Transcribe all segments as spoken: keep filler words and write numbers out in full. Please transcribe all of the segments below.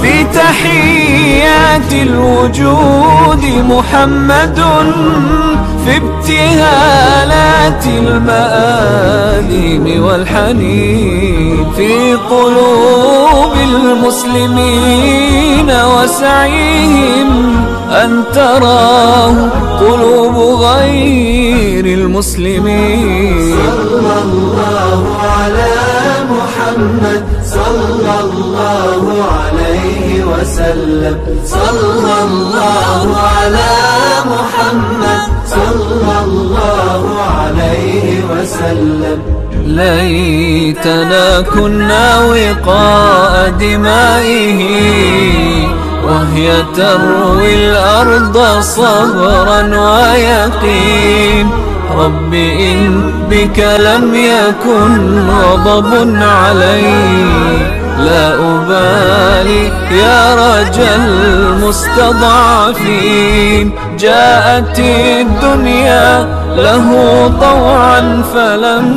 في تحيات الوجود محمد، في ابتهالات المآلم والحنين، في قلوب المسلمين وسعيهم أن تراه قلوب غير المسلمين. صلى الله على محمد صلى الله عليه وسلم، صلى الله على محمد صلى الله عليه وسلم. ليتنا كنا وقاء دمائه وهي تروي الأرض صبرا ويقين. رب إن بك لم يكن غضب علي، لا أبالي يا رجا المستضعفين. جاءت الدنيا له طوعا فلم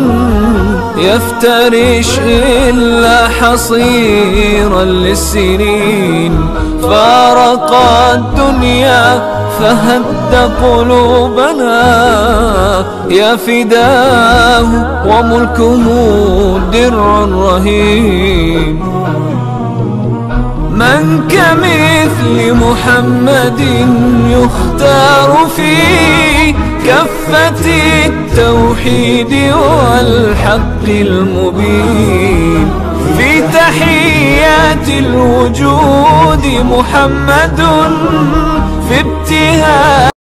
يفترش إلا حصيرا للسنين. فارق الدنيا فهد قلوبنا، يا فداه وملكه درع رهين. من كمثل محمد يختار في كفة التوحيد والحق المبين. في تحيات الوجود محمد، في ابتهال